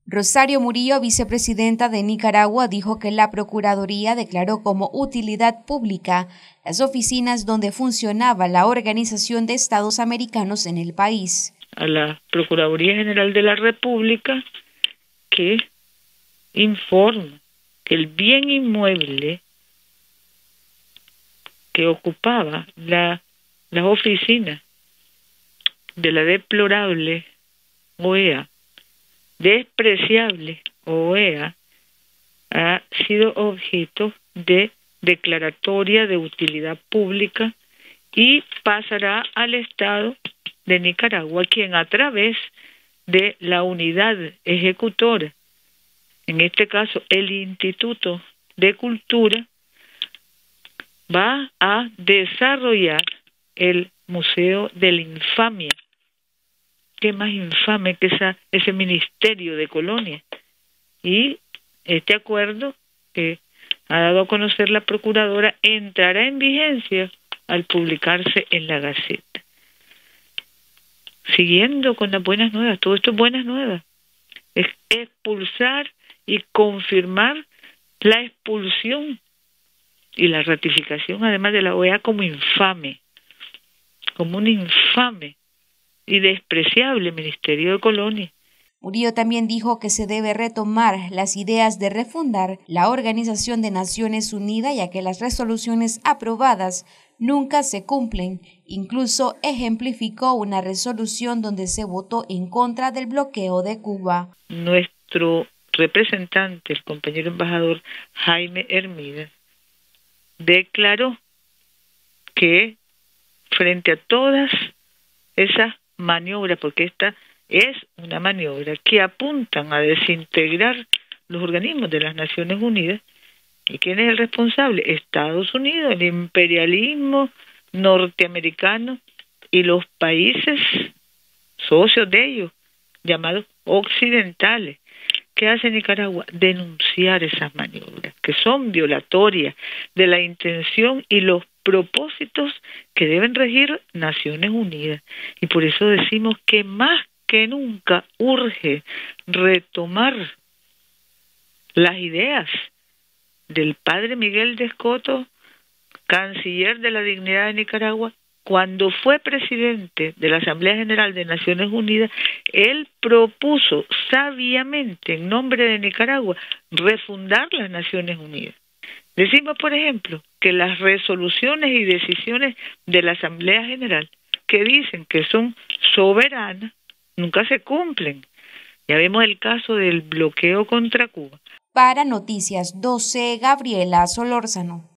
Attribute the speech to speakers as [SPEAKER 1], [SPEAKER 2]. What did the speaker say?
[SPEAKER 1] Rosario Murillo, vicepresidenta de Nicaragua, dijo que la Procuraduría declaró como utilidad pública las oficinas donde funcionaba la Organización de Estados Americanos en el país.
[SPEAKER 2] A la Procuraduría General de la República que informa que el bien inmueble que ocupaba las oficinas de la deplorable OEA, despreciable OEA, ha sido objeto de declaratoria de utilidad pública y pasará al Estado de Nicaragua, quien a través de la unidad ejecutora, en este caso el Instituto de Cultura, va a desarrollar el Museo de la Infamia. ¿Qué más infame que ese Ministerio de Colonia? Y este acuerdo que ha dado a conocer la Procuradora entrará en vigencia al publicarse en la Gaceta. Siguiendo con las buenas nuevas, todo esto es buenas nuevas, es expulsar y confirmar la expulsión y la ratificación además de la OEA como infame, como un infame y despreciable Ministerio de Colonia.
[SPEAKER 1] Murillo también dijo que se debe retomar las ideas de refundar la Organización de Naciones Unidas, ya que las resoluciones aprobadas nunca se cumplen. Incluso ejemplificó una resolución donde se votó en contra del bloqueo de Cuba.
[SPEAKER 2] Nuestro representante, el compañero embajador Jaime Hermida, declaró que frente a todas esas maniobras, porque esta es una maniobra que apuntan a desintegrar los organismos de las Naciones Unidas. ¿Y quién es el responsable? Estados Unidos, el imperialismo norteamericano y los países socios de ellos, llamados occidentales. ¿Qué hace Nicaragua? Denunciar esas maniobras, que son violatorias de la intención y los propósitos que deben regir Naciones Unidas. Y por eso decimos que más que nunca urge retomar las ideas del padre Miguel de Escoto, canciller de la dignidad de Nicaragua. Cuando fue presidente de la Asamblea General de Naciones Unidas, él propuso sabiamente, en nombre de Nicaragua, refundar las Naciones Unidas. Decimos, por ejemplo, que las resoluciones y decisiones de la Asamblea General, que dicen que son soberanas, nunca se cumplen. Ya vemos el caso del bloqueo contra Cuba.
[SPEAKER 1] Para Noticias 12, Gabriela Solórzano.